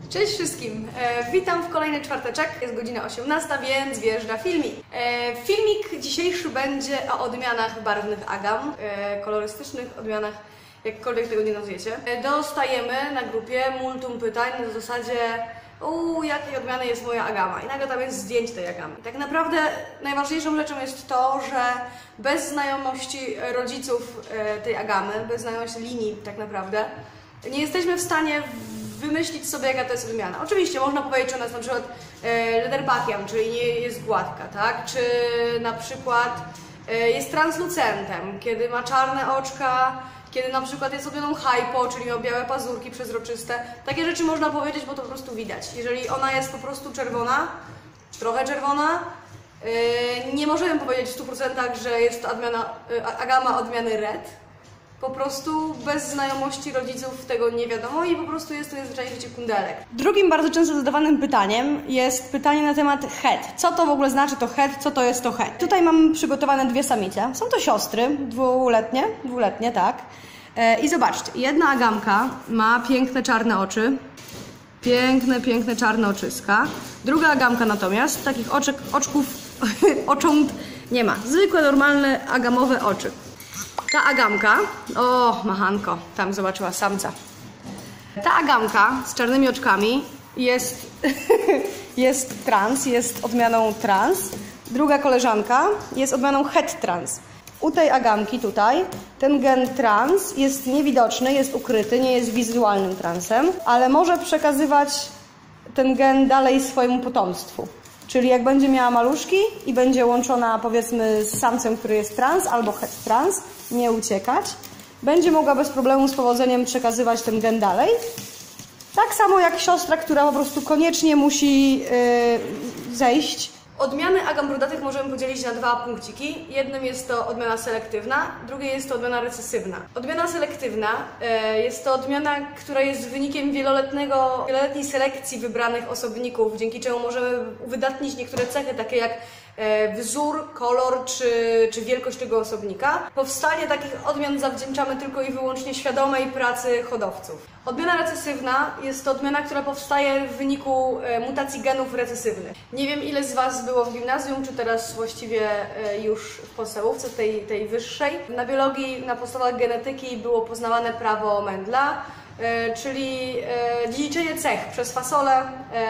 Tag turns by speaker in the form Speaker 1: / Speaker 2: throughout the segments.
Speaker 1: Cześć wszystkim! Witam w kolejny czwarteczek, jest godzina 18, więc wjeżdża filmik. Filmik dzisiejszy będzie o odmianach barwnych agam, kolorystycznych odmianach, jakkolwiek tego nie nazwiecie. Dostajemy na grupie multum pytań na zasadzie jakiej odmiany jest moja agama? I nagle tam jest zdjęcie tej agamy. Tak naprawdę najważniejszą rzeczą jest to, że bez znajomości rodziców tej agamy, bez znajomości linii tak naprawdę, nie jesteśmy w stanie wymyślić sobie, jaka to jest odmiana. Oczywiście można powiedzieć, czy ona jest na przykład leatherpackiem, czyli nie jest gładka, tak? Czy na przykład jest translucentem, kiedy ma czarne oczka, kiedy na przykład jest odmianą hypo, czyli ma białe pazurki przezroczyste. Takie rzeczy można powiedzieć, bo to po prostu widać. Jeżeli ona jest po prostu czerwona, trochę czerwona, nie możemy powiedzieć w 100%, że jest to agama odmiany red. Po prostu bez znajomości rodziców tego nie wiadomo i po prostu jest to zwyczajnie życie kundelek. Drugim bardzo często zadawanym pytaniem jest pytanie na temat het. Co to w ogóle znaczy to het? Co to jest to het? Tutaj mam przygotowane dwie samice. Są to siostry, dwuletnie, tak. I zobaczcie, jedna agamka ma piękne czarne oczy. Piękne czarne oczyska. Druga agamka natomiast takich ocząt nie ma. Zwykłe, normalne, agamowe oczy. Ta agamka, machanko, tam zobaczyła samca. Ta agamka z czarnymi oczkami jest trans, jest odmianą trans. Druga koleżanka jest odmianą het trans. U tej agamki tutaj ten gen trans jest niewidoczny, jest ukryty, nie jest wizualnym transem, ale może przekazywać ten gen dalej swojemu potomstwu. Czyli jak będzie miała maluszki i będzie łączona powiedzmy z samcem, który jest trans albo het trans, nie uciekać, będzie mogła bez problemu z powodzeniem przekazywać ten gen dalej. Tak samo jak siostra, która po prostu koniecznie musi zejść. Odmiany agam brudatych możemy podzielić na dwa punkciki. Jednym jest to odmiana selektywna, drugie jest to odmiana recesywna. Odmiana selektywna jest to odmiana, która jest wynikiem wieloletniej selekcji wybranych osobników, dzięki czemu możemy uwydatnić niektóre cechy, takie jak wzór, kolor czy wielkość tego osobnika. Powstanie takich odmian zawdzięczamy tylko i wyłącznie świadomej pracy hodowców. Odmiana recesywna jest to odmiana, która powstaje w wyniku mutacji genów recesywnych. Nie wiem, ile z Was było w gimnazjum, czy teraz właściwie już w podstawówce, tej wyższej. Na biologii, na podstawach genetyki było poznawane prawo Mendla, czyli dziedziczenie cech przez fasole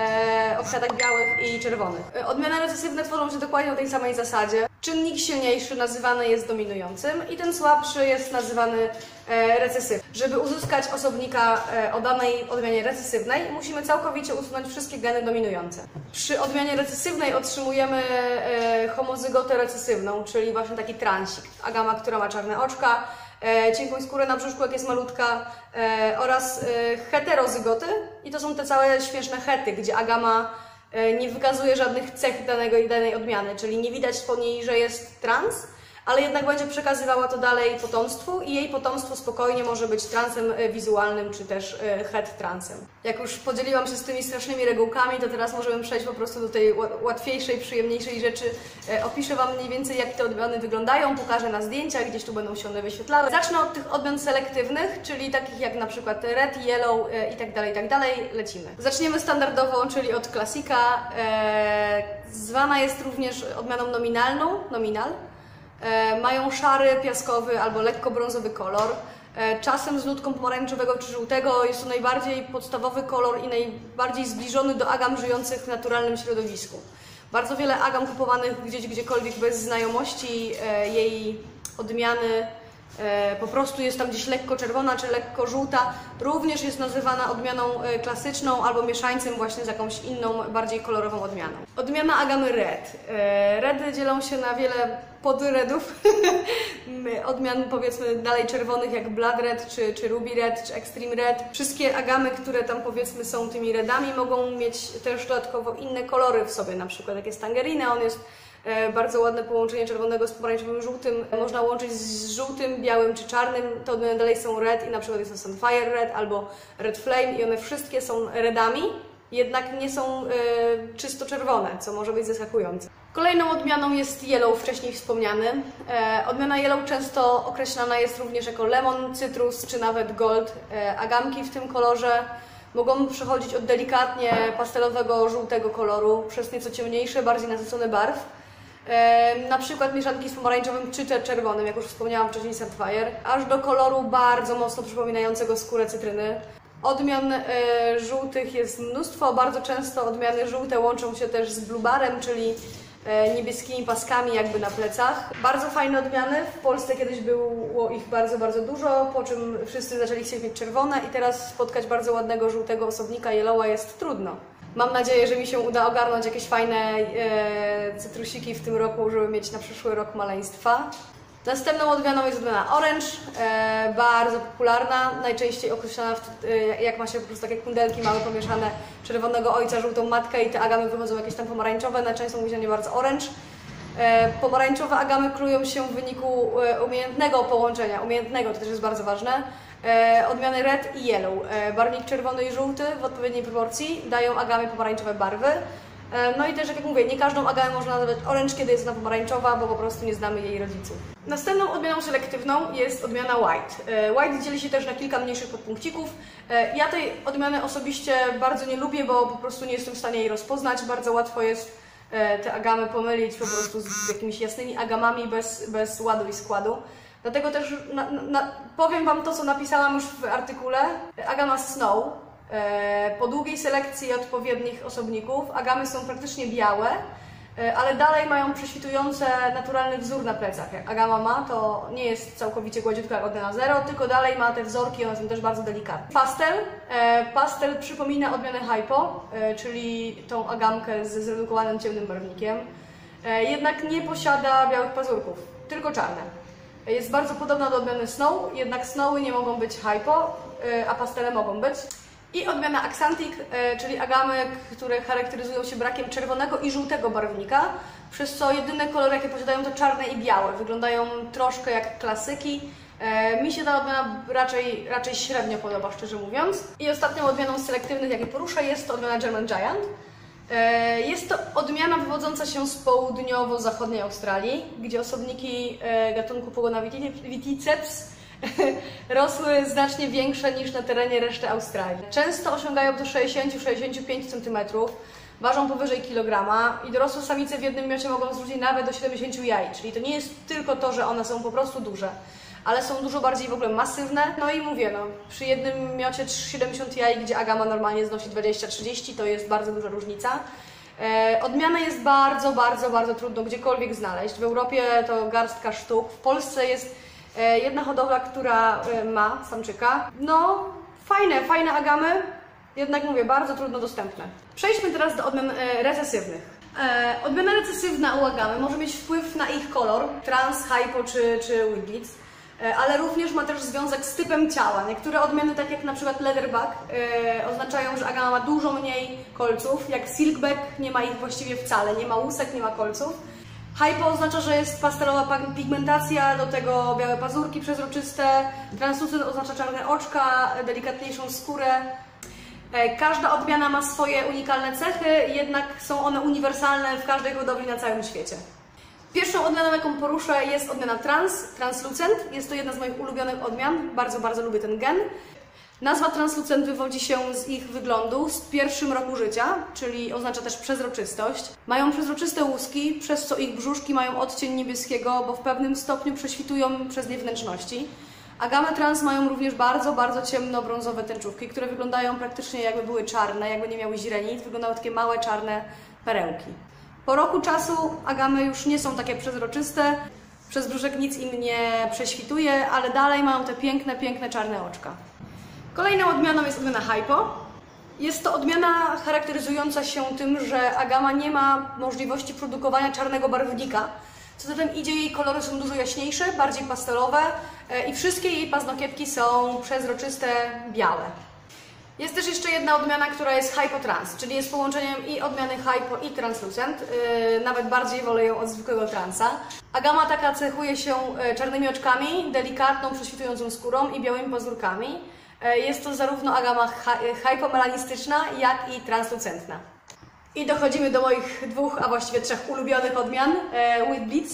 Speaker 1: o kwiatach białych i czerwonych. Odmiany recesywne tworzą się dokładnie na tej samej zasadzie. Czynnik silniejszy nazywany jest dominującym i ten słabszy jest nazywany recesywnym. Żeby uzyskać osobnika o danej odmianie recesywnej, musimy całkowicie usunąć wszystkie geny dominujące. Przy odmianie recesywnej otrzymujemy homozygotę recesywną, czyli właśnie taki transik. Agama, która ma czarne oczka, cienką skórę na brzuszku, jak jest malutka, oraz heterozygoty i to są te całe śmieszne hety, gdzie agama nie wykazuje żadnych cech danej odmiany, czyli nie widać po niej, że jest trans, ale jednak będzie przekazywała to dalej potomstwu i jej potomstwo spokojnie może być transem wizualnym, czy też het transem. Jak już podzieliłam się z tymi strasznymi regułkami, to teraz możemy przejść po prostu do tej łatwiejszej, przyjemniejszej rzeczy. Opiszę Wam mniej więcej, jak te odmiany wyglądają, pokażę na zdjęciach, gdzieś tu będą się one wyświetlały. Zacznę od tych odmian selektywnych, czyli takich jak na przykład red, yellow i tak dalej, lecimy. Zaczniemy standardowo, czyli od klasika. Zwana jest również odmianą nominal. Mają szary, piaskowy albo lekko brązowy kolor. Czasem z nutką pomarańczowego czy żółtego. Jest to najbardziej podstawowy kolor i najbardziej zbliżony do agam żyjących w naturalnym środowisku. Bardzo wiele agam kupowanych gdziekolwiek bez znajomości jej odmiany po prostu jest tam gdzieś lekko czerwona czy lekko żółta. Również jest nazywana odmianą klasyczną albo mieszańcem właśnie z jakąś inną, bardziej kolorową odmianą. Odmiana agamy red. Redy dzielą się na wiele podredów odmian powiedzmy dalej czerwonych jak blood red, czy ruby red, czy extreme red. Wszystkie agamy, które tam powiedzmy są tymi redami, mogą mieć też dodatkowo inne kolory w sobie, na przykład jak jest tangerina, on jest bardzo ładne połączenie czerwonego z pomarańczowym żółtym. Można łączyć z żółtym, białym czy czarnym. Te odmiany dalej są red i na przykład jest to Sunfire Red albo Red Flame i one wszystkie są redami, jednak nie są czysto czerwone, co może być zaskakujące. Kolejną odmianą jest yellow, wcześniej wspomniany. Odmiana yellow często określana jest również jako lemon, cytrus czy nawet gold. Agamki w tym kolorze Mogą przechodzić od delikatnie pastelowego, żółtego koloru przez nieco ciemniejsze, bardziej nasycone barw. Na przykład mieszanki z pomarańczowym czy czerwonym, jak już wspomniałam wcześniej, Sapphire, aż do koloru bardzo mocno przypominającego skórę cytryny. Odmian żółtych jest mnóstwo, bardzo często odmiany żółte łączą się też z bluebarem, czyli niebieskimi paskami jakby na plecach. Bardzo fajne odmiany, w Polsce kiedyś było ich bardzo, bardzo dużo, po czym wszyscy zaczęli chcieć mieć czerwone i teraz spotkać bardzo ładnego żółtego osobnika Yellowa jest trudno. Mam nadzieję, że mi się uda ogarnąć jakieś fajne cytrusiki w tym roku, żeby mieć na przyszły rok maleństwa. Następną odmianą jest odmiana Orange, bardzo popularna, najczęściej określana, jak ma się po prostu takie kundelki małe pomieszane czerwonego ojca, żółtą matkę i te agamy wychodzą jakieś tam pomarańczowe, najczęściej mówi się nie bardzo Orange. Pomarańczowe agamy krują się w wyniku umiejętnego połączenia, to też jest bardzo ważne, odmiany Red i Yellow. Barwnik czerwony i żółty w odpowiedniej proporcji dają agamy pomarańczowe barwy. No i też, jak mówię, nie każdą agamę można nazwać orange, kiedy jest ona pomarańczowa, bo po prostu nie znamy jej rodziców. Następną odmianą selektywną jest odmiana White. White dzieli się też na kilka mniejszych podpunkcików. Ja tej odmiany osobiście bardzo nie lubię, bo po prostu nie jestem w stanie jej rozpoznać. Bardzo łatwo jest te agamy pomylić po prostu z jakimiś jasnymi agamami bez ładu i składu. Dlatego też powiem Wam to, co napisałam już w artykule. Agama Snow. Po długiej selekcji odpowiednich osobników agamy są praktycznie białe, ale dalej mają prześwitujący naturalny wzór na plecach. Jak agama ma, to nie jest całkowicie gładziutka jak odmiana Zero, tylko dalej ma te wzorki, one są też bardzo delikatne. Pastel przypomina odmianę Hypo, czyli tą agamkę z zredukowanym ciemnym barwnikiem, jednak nie posiada białych pazurków, tylko czarne. Jest bardzo podobna do odmiany Snow, jednak Snowy nie mogą być Hypo, a pastele mogą być. I odmiana Axanthic, czyli agamy, które charakteryzują się brakiem czerwonego i żółtego barwnika, przez co jedyne kolory, jakie posiadają, to czarne i białe. Wyglądają troszkę jak klasyki. Mi się ta odmiana raczej średnio podoba, szczerze mówiąc. I ostatnią odmianą z selektywnych, jakie poruszę, jest to odmiana German Giant. Jest to odmiana wywodząca się z południowo-zachodniej Australii, gdzie osobniki gatunku Pogona viticeps rosły znacznie większe niż na terenie reszty Australii. Często osiągają do 60-65 cm, ważą powyżej kilograma i dorosłe samice w jednym miocie mogą zrzucić nawet do 70 jaj, czyli to nie jest tylko to, że one są po prostu duże, ale są dużo bardziej w ogóle masywne. No i mówię, przy jednym miocie 70 jaj, gdzie agama normalnie znosi 20-30, to jest bardzo duża różnica. Odmianę jest bardzo, bardzo, bardzo trudno gdziekolwiek znaleźć. W Europie to garstka sztuk, w Polsce jest jedna hodowla, która ma samczyka. No, fajne agamy, jednak mówię, bardzo trudno dostępne. Przejdźmy teraz do odmian recesywnych. Odmiana recesywna u agamy może mieć wpływ na ich kolor, trans, hypo czy Wheatbix, ale również ma też związek z typem ciała. Niektóre odmiany, tak jak na przykład Leatherback, oznaczają, że agama ma dużo mniej kolców, jak Silkback nie ma ich właściwie wcale, nie ma łusek, nie ma kolców. Hypo oznacza, że jest pastelowa pigmentacja, do tego białe pazurki przezroczyste. Translucent oznacza czarne oczka, delikatniejszą skórę. Każda odmiana ma swoje unikalne cechy, jednak są one uniwersalne w każdej hodowli na całym świecie. Pierwszą odmianą, jaką poruszę, jest odmiana Translucent. Jest to jedna z moich ulubionych odmian, bardzo, bardzo lubię ten gen. Nazwa Translucent wywodzi się z ich wyglądu z pierwszym roku życia, czyli oznacza też przezroczystość. Mają przezroczyste łuski, przez co ich brzuszki mają odcień niebieskiego, bo w pewnym stopniu prześwitują przez nie wnętrzności. Agamy trans mają również bardzo, bardzo ciemno-brązowe tęczówki, które wyglądają praktycznie jakby były czarne, jakby nie miały źrenic, wyglądały takie małe czarne perełki. Po roku czasu agamy już nie są takie przezroczyste, przez brzuszek nic im nie prześwituje, ale dalej mają te piękne, piękne czarne oczka. Kolejną odmianą jest odmiana Hypo. Jest to odmiana charakteryzująca się tym, że agama nie ma możliwości produkowania czarnego barwnika. Co za tym idzie, jej kolory są dużo jaśniejsze, bardziej pastelowe i wszystkie jej paznokietki są przezroczyste, białe. Jest też jeszcze jedna odmiana, która jest Hypo Trans, czyli jest połączeniem i odmiany Hypo i Translucent. Nawet bardziej wolę ją od zwykłego transa. Agama taka cechuje się czarnymi oczkami, delikatną, prześwitującą skórą i białymi pazurkami. Jest to zarówno agama hypomelanistyczna, jak i translucentna. I dochodzimy do moich dwóch, a właściwie trzech ulubionych odmian. Wheatbix.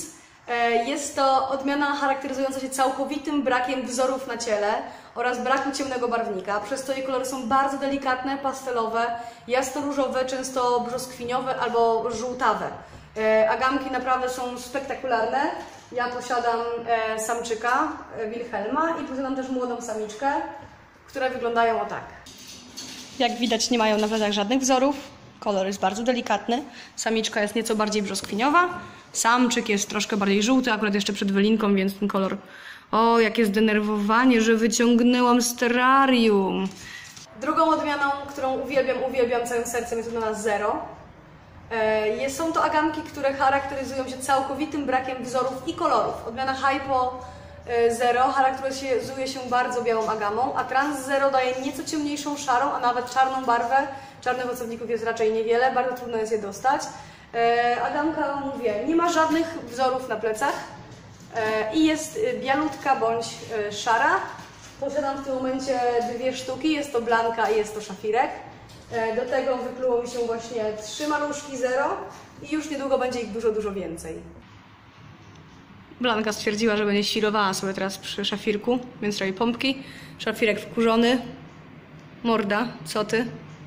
Speaker 1: Jest to odmiana charakteryzująca się całkowitym brakiem wzorów na ciele oraz braku ciemnego barwnika, przez co jej kolory są bardzo delikatne, pastelowe, jasno-różowe, często brzoskwiniowe albo żółtawe. Agamki naprawdę są spektakularne. Ja posiadam samczyka Wilhelma i posiadam też młodą samiczkę, które wyglądają o tak. Jak widać, nie mają na plecach żadnych wzorów. Kolor jest bardzo delikatny. Samiczka jest nieco bardziej brzoskwiniowa. Samczyk jest troszkę bardziej żółty, akurat jeszcze przed wylinką, więc ten kolor... O, jakie zdenerwowanie, że wyciągnęłam z terrarium. Drugą odmianą, którą uwielbiam całym sercem, jest odmiana Zero. Są to agamki, które charakteryzują się całkowitym brakiem wzorów i kolorów. Odmiana Hypo Zero charakteryzuje się bardzo białą agamą, a Trans Zero daje nieco ciemniejszą szarą, a nawet czarną barwę. Czarnych osobników jest raczej niewiele, bardzo trudno jest je dostać. Agamka, mówię, nie ma żadnych wzorów na plecach i jest bialutka bądź szara. Posiadam w tym momencie 2 sztuki, jest to Blanka i jest to Szafirek. Do tego wypluło mi się właśnie 3 maluszki Zero i już niedługo będzie ich dużo więcej. Blanka stwierdziła, że będzie świrowała sobie teraz przy Szafirku, więc robi pompki. Szafirek wkurzony. Morda, co ty?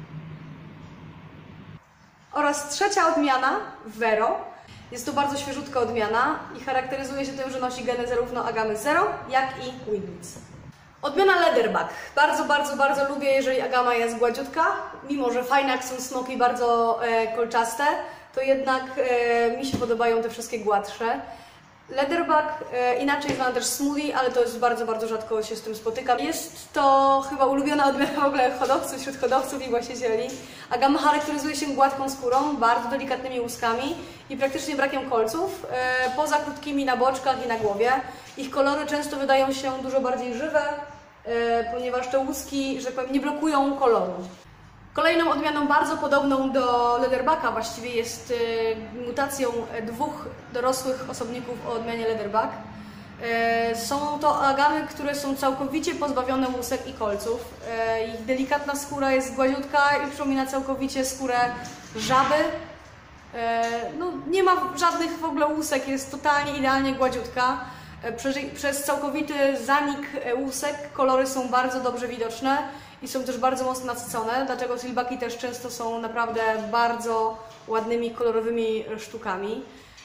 Speaker 1: Oraz trzecia odmiana, Vero. Jest to bardzo świeżutka odmiana i charakteryzuje się tym, że nosi geny zarówno agamy Zero, jak i Wigglitz. Odmiana Leatherback. Bardzo lubię, jeżeli agama jest gładziutka. Mimo że fajne jak są smoki, bardzo kolczaste, to jednak mi się podobają te wszystkie gładsze. Leatherback, inaczej zwany też smoothie, ale to jest bardzo rzadko się z tym spotykam. Jest to chyba ulubiona odmiana w ogóle hodowców, wśród hodowców i właścicieli. Agama charakteryzuje się gładką skórą, bardzo delikatnymi łuskami i praktycznie brakiem kolców, poza krótkimi na boczkach i na głowie. Ich kolory często wydają się dużo bardziej żywe, ponieważ te łuski, że powiem, nie blokują koloru. Kolejną odmianą bardzo podobną do Leatherbacka właściwie jest mutacją 2 dorosłych osobników o odmianie Leatherback. Są to agamy, które są całkowicie pozbawione łusek i kolców. Ich delikatna skóra jest gładziutka i przypomina całkowicie skórę żaby. No, nie ma żadnych w ogóle łusek, jest totalnie idealnie gładziutka. Przez całkowity zanik łusek kolory są bardzo dobrze widoczne i są też bardzo mocno nasycone, dlatego silbaki też często są naprawdę bardzo ładnymi, kolorowymi sztukami.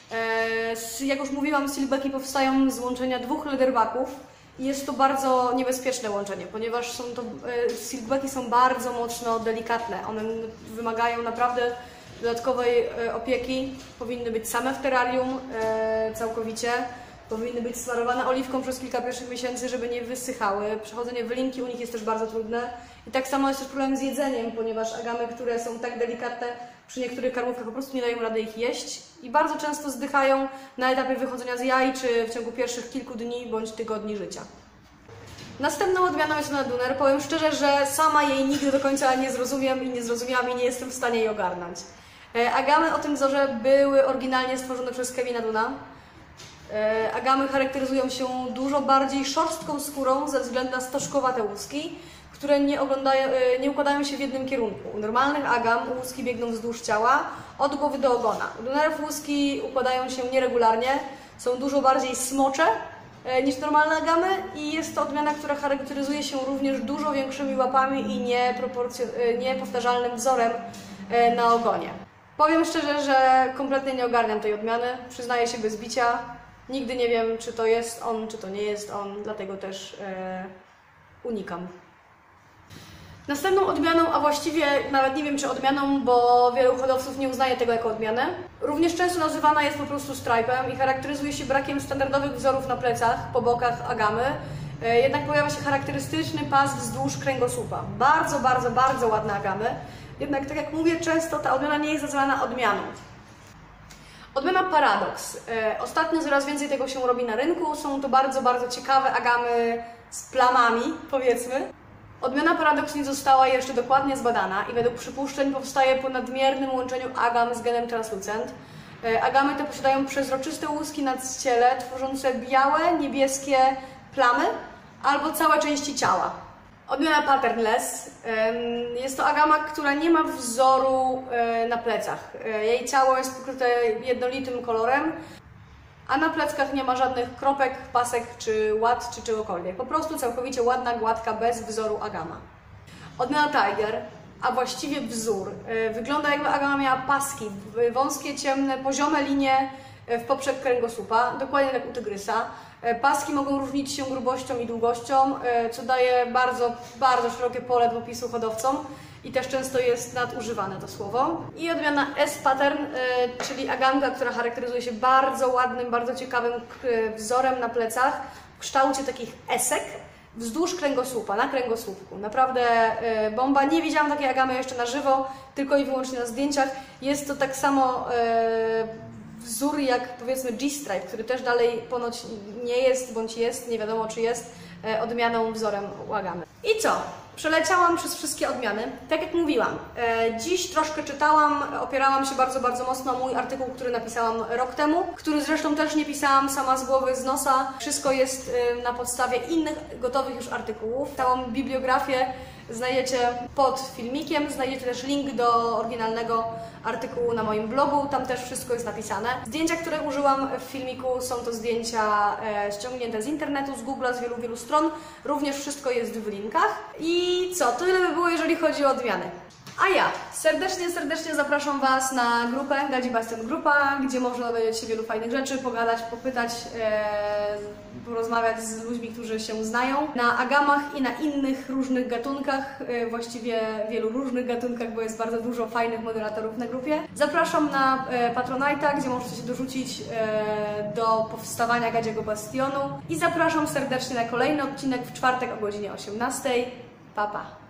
Speaker 1: Jak już mówiłam, silbaki powstają z łączenia 2 leatherbacków i jest to bardzo niebezpieczne łączenie, ponieważ silbaki są bardzo mocno delikatne. One wymagają naprawdę dodatkowej opieki, powinny być same w terrarium całkowicie. Powinny być smarowane oliwką przez kilka pierwszych miesięcy, żeby nie wysychały. Przechodzenie wylinki u nich jest też bardzo trudne. I tak samo jest też problem z jedzeniem, ponieważ agamy, które są tak delikatne, przy niektórych karmówkach po prostu nie dają rady ich jeść i bardzo często zdychają na etapie wychodzenia z jaj, czy w ciągu pierwszych kilku dni bądź tygodni życia. Następną odmianą jest odmiana Duner. Powiem szczerze, że sama jej nigdy do końca nie zrozumiałam i nie jestem w stanie jej ogarnąć. Agamy o tym wzorze były oryginalnie stworzone przez Kevina Duna. Agamy charakteryzują się dużo bardziej szorstką skórą ze względu na stożkowate łuski, które nie układają się w jednym kierunku. U normalnych agam łuski biegną wzdłuż ciała, od głowy do ogona. U dunerów łuski układają się nieregularnie, są dużo bardziej smocze niż normalne agamy i jest to odmiana, która charakteryzuje się również dużo większymi łapami i niepowtarzalnym wzorem na ogonie. Powiem szczerze, że kompletnie nie ogarniam tej odmiany, przyznaję się bez bicia. Nigdy nie wiem, czy to jest on, czy to nie jest on, dlatego też unikam. Następną odmianą, a właściwie nawet nie wiem czy odmianą, bo wielu hodowców nie uznaje tego jako odmianę, również często nazywana jest po prostu stripe'em i charakteryzuje się brakiem standardowych wzorów na plecach, po bokach agamy. Jednak pojawia się charakterystyczny pas wzdłuż kręgosłupa. Bardzo ładne agamy. Jednak tak jak mówię, często ta odmiana nie jest nazywana odmianą. Odmiana Paradox. Ostatnio coraz więcej tego się robi na rynku. Są to bardzo ciekawe agamy z plamami, powiedzmy. Odmiana Paradox nie została jeszcze dokładnie zbadana i według przypuszczeń powstaje po nadmiernym łączeniu agam z genem translucent. Agamy te posiadają przezroczyste łuski na ciele, tworzące białe, niebieskie plamy albo całe części ciała. Odmiana Patternless. Jest to agama, która nie ma wzoru na plecach. Jej ciało jest pokryte jednolitym kolorem. a na pleckach nie ma żadnych kropek, pasek czy łat czy czegokolwiek. Po prostu całkowicie ładna, gładka, bez wzoru agama. Odmiana Tiger, a właściwie wzór, wygląda jakby agama miała paski, wąskie, ciemne, poziome linie w poprzek kręgosłupa, dokładnie jak u tygrysa. Paski mogą różnić się grubością i długością, co daje bardzo, bardzo szerokie pole do opisu hodowcom i też często jest nadużywane to słowo. I odmiana S-pattern, czyli agamka, która charakteryzuje się bardzo ładnym, bardzo ciekawym wzorem na plecach w kształcie takich esek wzdłuż kręgosłupa, na kręgosłupku. Naprawdę bomba. Nie widziałam takiej agamy jeszcze na żywo, tylko i wyłącznie na zdjęciach. Jest to tak samo wzór jak powiedzmy G-stripe, który też dalej ponoć nie jest, bądź jest, nie wiadomo czy jest, odmianą, wzorem u agamy. I co? Przeleciałam przez wszystkie odmiany. Tak jak mówiłam, dziś troszkę czytałam, opierałam się bardzo, bardzo mocno o mój artykuł, który napisałam rok temu, który zresztą też nie pisałam sama z głowy, z nosa. Wszystko jest na podstawie innych, gotowych już artykułów. Całą bibliografię znajdziecie pod filmikiem, znajdziecie też link do oryginalnego artykułu na moim blogu, tam też wszystko jest napisane. Zdjęcia, które użyłam w filmiku, są to zdjęcia ściągnięte z internetu, z Google'a, z wielu, wielu stron. Również wszystko jest w linkach. I co? Tyle by było, jeżeli chodzi o odmiany. A ja serdecznie zapraszam Was na grupę Gadzi Bastion Grupa, gdzie można dowiedzieć się wielu fajnych rzeczy, pogadać, popytać, porozmawiać z ludźmi, którzy się znają na agamach i na innych różnych gatunkach, właściwie wielu różnych gatunkach, bo jest bardzo dużo fajnych moderatorów na grupie. Zapraszam na Patronite'a, gdzie możecie się dorzucić do powstawania Gadziego Bastionu i zapraszam serdecznie na kolejny odcinek w czwartek o godzinie 18. Pa, pa!